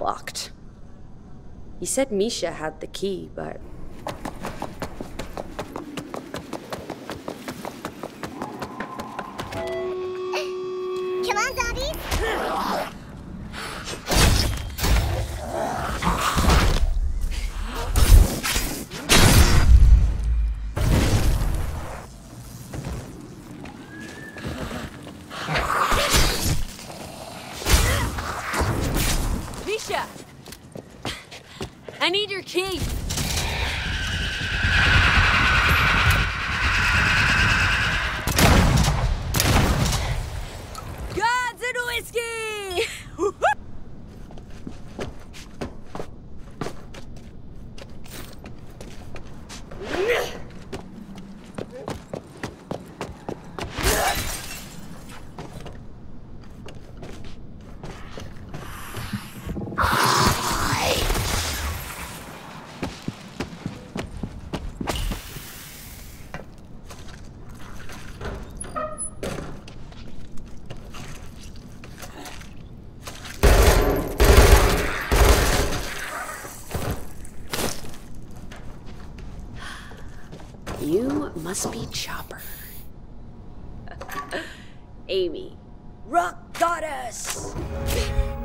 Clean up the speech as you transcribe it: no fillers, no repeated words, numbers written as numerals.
locked. He said Misha had the key, but... Come on, zombies! Misha! I need your key! Gods and whiskey! You must be Chopper. Amy. Rock Goddess!